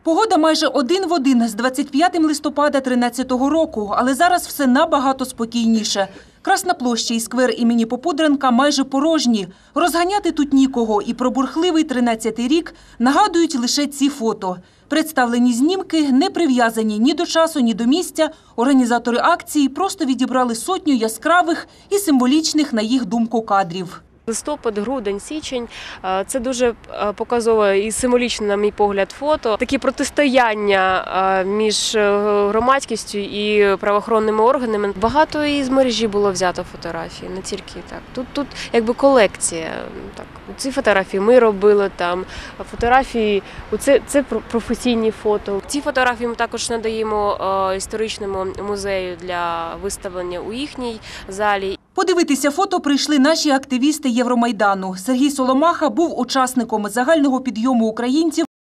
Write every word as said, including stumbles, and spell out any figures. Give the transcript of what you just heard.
Погода майже один в один з двадцять п'ятим листопада тринадцятого року, але зараз все набагато спокійніше. Красна площа і сквер імені Попудренка майже порожні. Розганяти тут нікого, і про бурхливий тринадцятий рік нагадують лише ці фото. Представлені знімки не прив'язані ні до часу, ні до місця. Організатори акції просто відібрали сотню яскравих і символічних, на їх думку, кадрів. Листопад, грудень, січень – це дуже показове і символічне, на мій погляд, фото. Такі протистояння між громадськістю і правоохоронними органами. Багато із мережі було взято фотографій, не тільки так. Тут, тут якби колекція. Так. Ці фотографії ми робили, там фотографії, це, це професійні фото. Ці фотографії ми також надаємо історичному музею для виставлення у їхній залі. Подивитися фото прийшли наші активісти Євромайдану. Сергій Соломаха був учасником загального підйому українців